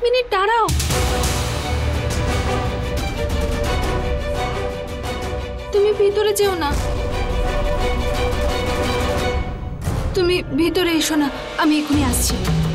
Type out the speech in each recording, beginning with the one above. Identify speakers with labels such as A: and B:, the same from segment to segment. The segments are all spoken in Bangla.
A: মিনিট দাঁড়াও। তুমি ভিতরে যেও না, তুমি ভিতরে এসো না, আমি এখনই আসছি।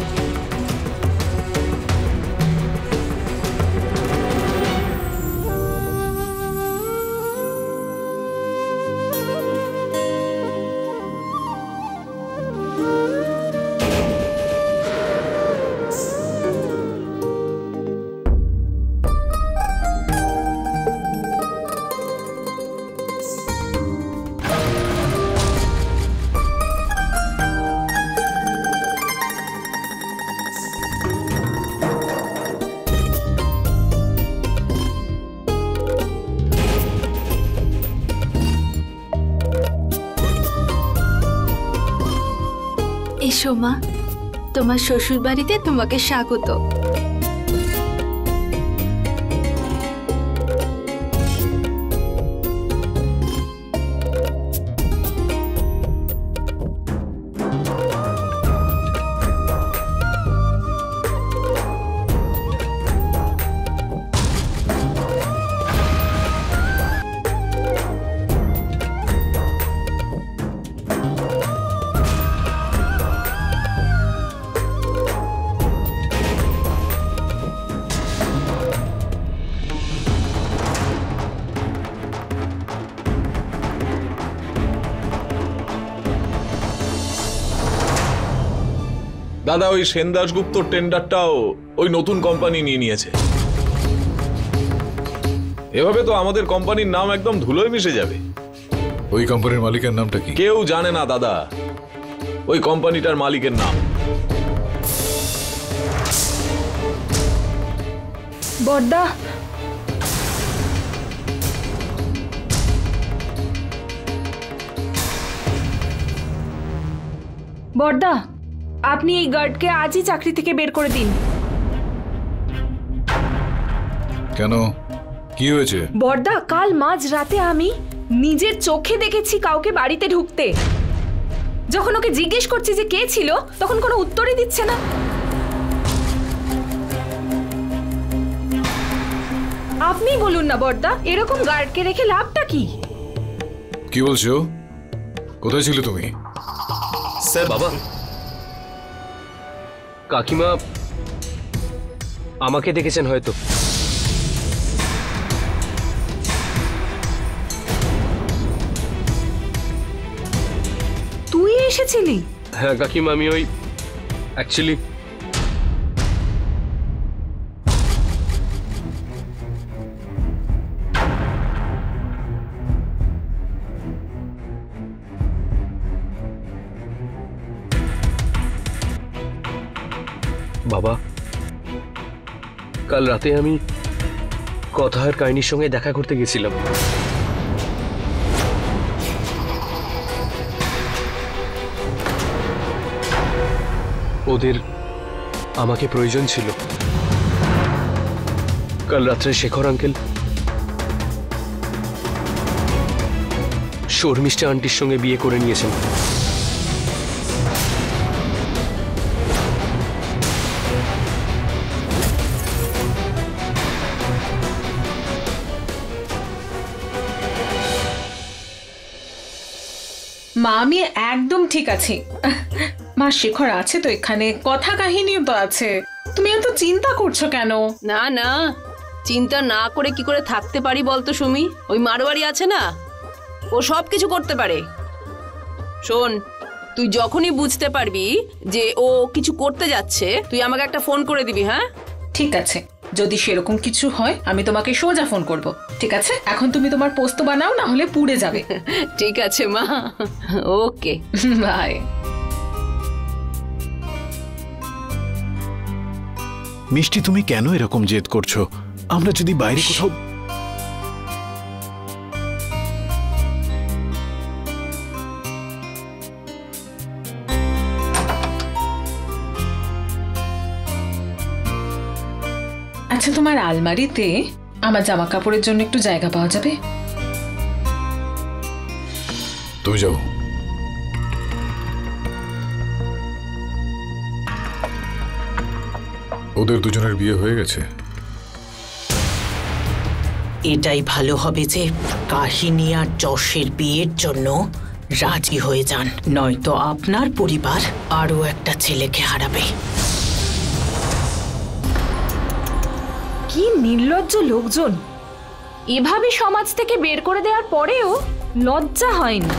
A: এসো মা, তোমার শ্বশুর বাড়িতে তোমাকে স্বাগত।
B: দাদা, ওই সেন দাশগুপ্তর টেন্ডারটাও ওই নতুন কোম্পানি নিয়ে নিয়েছে। এভাবে তো আমাদের কোম্পানির নাম একদম ধুলোয় মিশে যাবে।
C: ওই কোম্পানির মালিকের নামটা কি?
B: কেউ জানে না দাদা ওই কোম্পানিটার মালিকের নাম।
A: বড়দা, বড়দা, আপনি এই গার্ডকে আজই চাকরি থেকে বের করে দিন।
C: কেন, কি হয়েছে?
A: বড়দা, কাল মাঝ রাতে আমি নিজের চোখে দেখেছি কাউকে বাড়িতে ঢুকতে। যখন ওকে জিজ্ঞেস করছি যে কে ছিল, তখন কোনো উত্তরই দিচ্ছে না। আপনি বলুন না বড়দা, এরকম গার্ডকে রেখে লাভটা কি?
C: কি বলছো? কোথায় ছিলে তুমি?
D: স্যার, বাবা, কাকিমা আমাকে দেখেছেন হয়তো।
A: তুই এসেছিলি?
D: হ্যাঁ কাকিমা, আমি ওই অ্যাকচুয়ালি বাবা, কাল রাতে আমি কথার কাহিনীর সঙ্গে দেখা করতে গেছিলাম। ওদের আমাকে প্রয়োজন ছিল। কাল রাত্রে শেখর আঙ্কেল শর্মিষ্ঠা আন্টির সঙ্গে বিয়ে করে নিয়েছেন।
E: মা, আমি একদম ঠিক আছি। মা, শেখর আছে তো এখানে, কথা কাহিনীও তো আছে। তুমি এত চিন্তা করছো কেন?
F: না না, চিন্তা না করে কি করে থাকতে পারি বলতো সুমি? ওই মারোয়ারি আছে না, ও সব কিছু করতে পারে। শোন, তুই যখনই বুঝতে পারবি যে ও কিছু করতে যাচ্ছে, তুই আমাকে একটা ফোন করে দিবি। হ্যাঁ
E: ঠিক আছে, যদি সেরকম কিছু হয় আমি তোমাকে সোজা ফোন করব। ঠিক আছে, এখন তুমি তোমার পোস্ত বানাও, না হলে পুড়ে যাবে।
F: ঠিক আছে মা, ওকে
E: বাই।
G: মিষ্টি, তুমি কেন এরকম জেদ করছো? আমরা যদি বাইরে কোথাও...
E: আচ্ছা, তোমার আলমারিতে আমার জামা কাপড়ের জন্য একটু জায়গা পাওয়া যাবে?
C: তুমি যাও। ওদের দুজনের বিয়ে হয়ে গেছে?
H: এটাই ভালো হবে যে কাহিনী আর যশের বিয়ের জন্য রাজি হয়ে যান, নয়তো আপনার পরিবার আরো একটা ছেলেকে হারাবে।
A: কি নির্লজ্জ লোকজন! এভাবে সমাজ থেকে বের করে দেওয়ার পরেও লজ্জা হয়নি।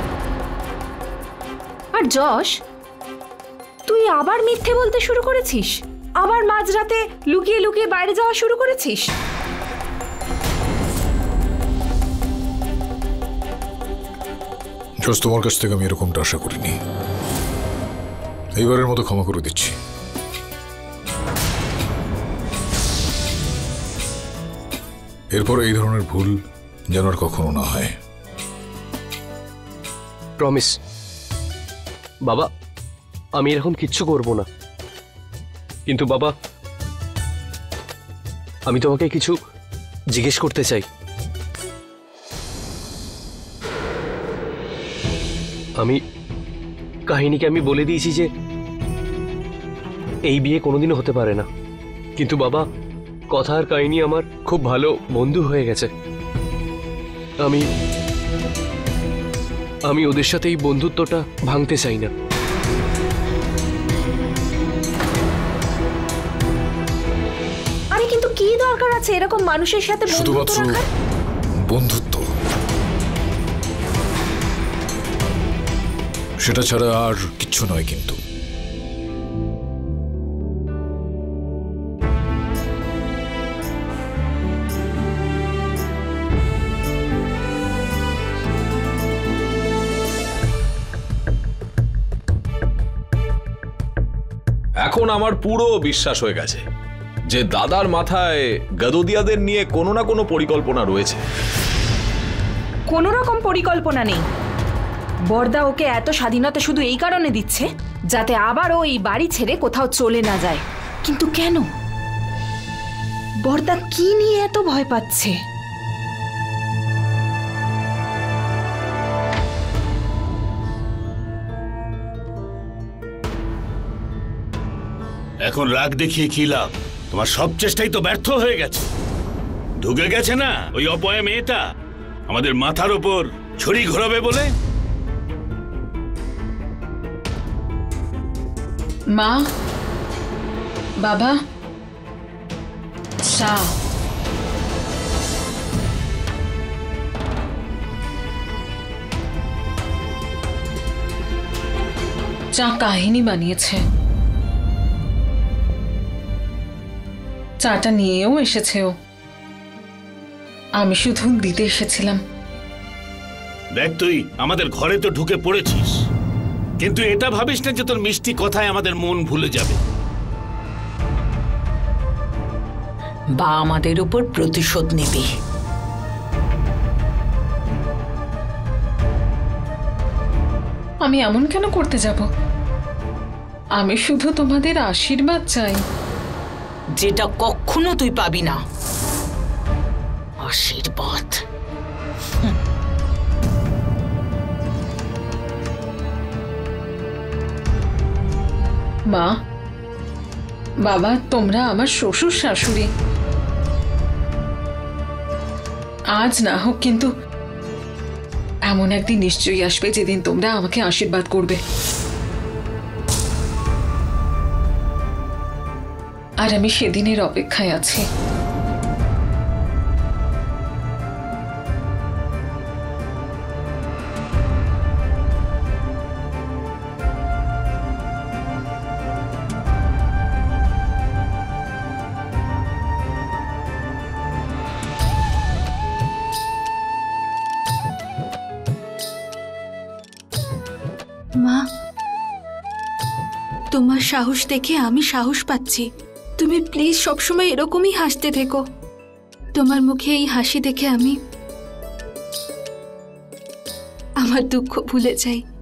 A: আর যশ, তুই আবার মিথ্যে বলতে শুরু করেছিস? আবার মাঝরাতে লুকিয়ে লুকিয়ে বাইরে যাওয়া শুরু করেছিস?
C: জশ, তোমার কাছ থেকে আমি এরকমটা আশা করিনি। এইবারের মতো ক্ষমা করে দিচ্ছি। এরপর এই ধরনের ভুল যেন আর কখনো না হয়।
D: প্রমিস বাবা, আমি এরকম কিচ্ছু করব না। কিন্তু বাবা, আমি তোমাকে কিছু জিজ্ঞেস করতে চাই। আমি কাহিনীকে আমি বলে দিয়েছি যে এই বিয়ে কোনোদিনও হতে পারে না, কিন্তু বাবা, কথা আর কাহিনী আমার খুব ভালো বন্ধু হয়ে গেছে। আমি ওদের সাথে এই বন্ধুত্বটা ভাঙতে চাই না।
A: আরে কিন্তু কি দরকার আছে এরকম মানুষের সাথে বন্ধুত্ব
C: শুধুমাত্র
A: রাখার?
C: বন্ধুত্ব, সেটা ছাড়া আর কিচ্ছু নয়। কিন্তু
B: এখন আমার পুরো বিশ্বাস হয়ে গেছে যে দাদার মাথায় গদদিয়াদের নিয়ে কোনো না কোনো পরিকল্পনা রয়েছে।
A: কোনো রকম পরিকল্পনা নেই। বড়দা ওকে এত স্বাধীনতা শুধু এই কারণে দিচ্ছে যাতে আবার ও এই বাড়ি ছেড়ে কোথাও চলে না যায়। কিন্তু কেন? বড়দা কি নিয়ে এত ভয় পাচ্ছে?
I: এখন রাগ দেখিয়ে কি লাভ? তোমার সব চেষ্টাই তো ব্যর্থ হয়ে গেছে। ঢুকে গেছে না ওই অপয়া মেয়েটা আমাদের মাথার ওপর ছড়ি ঘোরাবে বলে।
E: মা, বাবা, চা। চা কাহিনী বানিয়েছে। চাটা নিয়েও এসেছে ও। আমি শুধু দিতে এসেছিলাম।
I: দেখ, তুই আমাদের ঘরে তো ঢুকে পড়েছিস, কিন্তু এটা ভাবিস না যে তোর মিষ্টি কথায় আমাদের মন ভুলে যাবে
H: বা আমাদের উপর প্রতিশোধ নেবে।
E: আমি এমন কেন করতে যাব? আমি শুধু তোমাদের আশীর্বাদ চাই,
H: যেটা কখনো তুই পাবি না। আশীর্বাদ।
E: মা, বাবা, তোমরা আমার শ্বশুর শাশুড়ি। আজ না হোক, কিন্তু এমন একদিন নিশ্চয়ই আসবে যেদিন তোমরা আমাকে আশীর্বাদ করবে। আর আমি সেদিনের অপেক্ষায় আছি।
J: মা, তোমার সাহস দেখে আমি সাহস পাচ্ছি। তুমি প্লিজ সবসময় এরকমই হাসতে থেকো। তোমার মুখে এই হাসি দেখে আমি আমার দুঃখ ভুলে যাই।